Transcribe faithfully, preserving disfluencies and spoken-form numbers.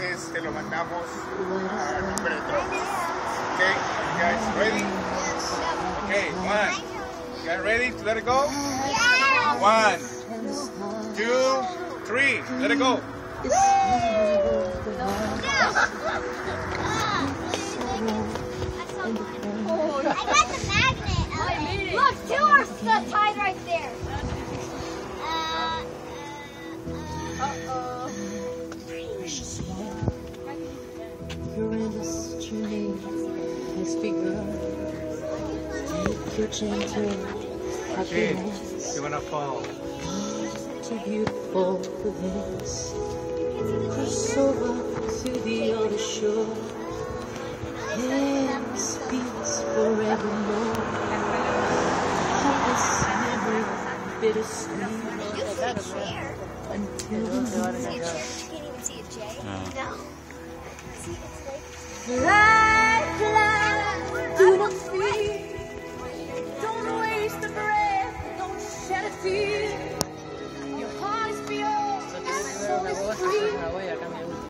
entonces te lo mandamos a nombre de todos. Okay, you guys ready? Okay, one. You guys ready to let it go? One, two, three. Let it go. I got the magnet. Look, two are stuck tied right there. Uh, uh, uh-oh. Precious one, your endless journey has begun. Take your gentle happiness. You wanna fall? Too beautiful for this. Cross over to the other shore. Yes, peace forevermore. This memory, bittersweet. You see a chair. Until See a chair? You can't even see a J. No. No. See, it's like...